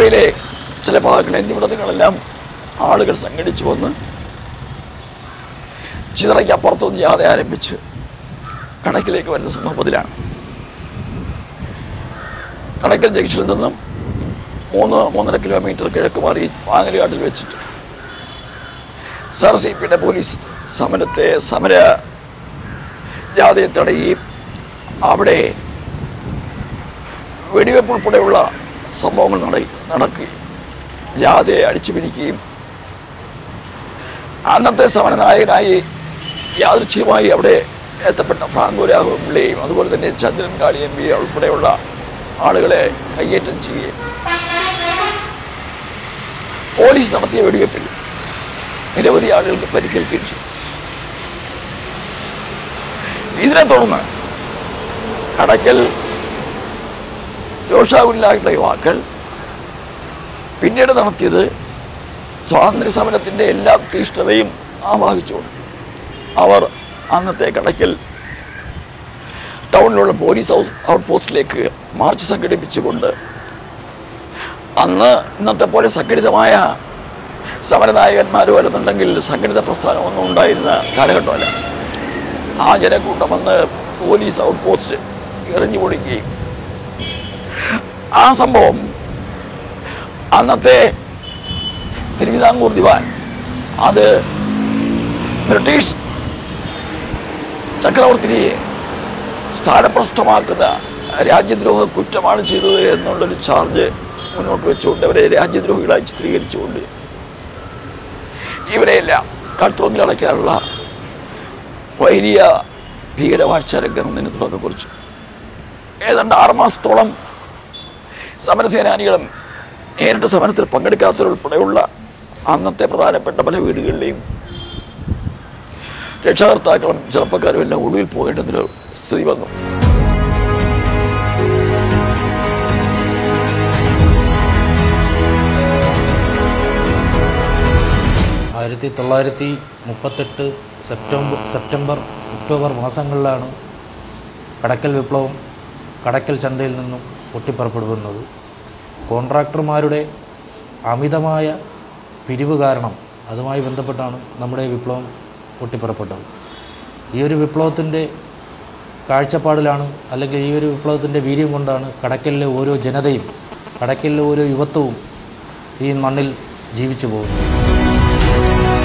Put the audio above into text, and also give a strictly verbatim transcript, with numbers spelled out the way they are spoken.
ജില്ലയിലെ ചില ഭാഗങ്ങൾ എന്നിവിടങ്ങളെല്ലാം ആളുകൾ സംഘടിച്ചു വന്ന് ചിതറയ്ക്ക് അപ്പുറത്തുനിന്ന് ജാഥ ആരംഭിച്ച് കടക്കിലേക്ക് വരുന്ന സന്ദർഭത്തിലാണ് കടക്കൽ ജംഗ്ഷനിൽ നിന്നും മൂന്ന് മൂന്നര കിലോമീറ്റർ കിഴക്ക് മാറി വാങ്ങലുകാട്ടിൽ വെച്ചിട്ട് സർ സി പിയുടെ പോലീസ് സമരത്തെ സമര ജാഥയെ തടയുകയും അവിടെ വെടിവെപ്പ് ഉൾപ്പെടെയുള്ള സംഭവങ്ങൾ നട നടക്കുകയും ജാഥയെ അടിച്ചു പിരിക്കുകയും അന്നത്തെ സമരനായകനായി യാദൃച്ഛികമായി അവിടെ എത്തപ്പെട്ട ഫ്രാങ്കോ രാഘവപിള്ളയെയും അതുപോലെ തന്നെ ചന്ദ്രൻ കാളി എം പി ഉൾപ്പെടെയുള്ള ആളുകളെ കയ്യേറ്റം ചെയ്യുകയും പോലീസ് നടത്തിയ വെടിവെപ്പിൽ നിരവധി ആളുകൾക്ക് പരിക്കേൽക്കുകയും ചെയ്തു. ഇതിനെ തുടർന്ന് കടക്കൽ രോഷാകുലായിട്ടുള്ള യുവാക്കൾ പിന്നീട് നടത്തിയത് സ്വാതന്ത്ര്യ സമരത്തിൻ്റെ എല്ലാ തീഷ്ണതയും ആവാഹിച്ചുകൊണ്ട് അവർ അന്നത്തെ കടക്കൽ ടൗണിലുള്ള പോലീസ് ഹൗസ് ഔട്ട് പോസ്റ്റിലേക്ക് മാർച്ച് സംഘടിപ്പിച്ചുകൊണ്ട് അന്ന് ഇന്നത്തെ പോലെ സംഘടിതമായ സമരനായകന്മാർ വരുന്നുണ്ടെങ്കിൽ സംഘടിത പ്രസ്ഥാനമൊന്നും ഉണ്ടായിരുന്ന കാലഘട്ടമല്ല. ആ ജനക്കൂട്ടം വന്ന് പോലീസ് ഔട്ട് പോസ്റ്റ് എറിഞ്ഞു പൊളിക്കുകയും ആ സംഭവം അന്നത്തെ തിരുവിതാംകൂർ ദിവാൻ അത് ബ്രിട്ടീഷ് ചക്രവർത്തിയെ സ്ഥാനഭ്രഷ്ടമാക്കുന്ന രാജ്യദ്രോഹ കുറ്റമാണ് ചെയ്തത് എന്നുള്ളൊരു ചാർജ് മുന്നോട്ട് വെച്ചുകൊണ്ട് അവരെ രാജ്യദ്രോഹികളായി ചിത്രീകരിച്ചുകൊണ്ട് ഇവരെയെല്ലാം കഴുത്തുറങ്ങിലടയ്ക്കാനുള്ള വലിയ ഭീകരവാഴ്ചരംഗത്തിന് തുടക്കം കുറിച്ചു. ഏതാണ്ട് ആറുമാസത്തോളം സമരസേനാനികളും നേരിട്ട് സമരത്തിൽ പങ്കെടുക്കാത്തവരുൾപ്പെടെയുള്ള അന്നത്തെ പ്രധാനപ്പെട്ട പല വീടുകളിലെയും രക്ഷകർത്താക്കളും ചെറുപ്പക്കാരും എല്ലാം ഒടുവിൽ പോകേണ്ടതിന് സ്ഥിതി വന്നു. ആയിരത്തി തൊള്ളായിരത്തി മുപ്പത്തെട്ട് സെപ്റ്റംബർ സെപ്റ്റംബർ ഒക്ടോബർ മാസങ്ങളിലാണ് കടക്കൽ വിപ്ലവം കടക്കൽ ചന്തയിൽ നിന്നും പൊട്ടിപ്പുറപ്പെടുന്നത്. കോൺട്രാക്ടർമാരുടെ അമിതമായ പിരിവ് കാരണം അതുമായി ബന്ധപ്പെട്ടാണ് നമ്മുടെ വിപ്ലവം പൊട്ടിപ്പുറപ്പെട്ടത്. ഈ ഒരു വിപ്ലവത്തിൻ്റെ കാഴ്ചപ്പാടിലാണ് അല്ലെങ്കിൽ ഈ ഒരു വിപ്ലവത്തിൻ്റെ വീര്യം കൊണ്ടാണ് കടക്കലിലെ ഓരോ ജനതയും കടക്കലിലെ ഓരോ യുവത്വവും ഈ മണ്ണിൽ ജീവിച്ചു പോകുന്നത്.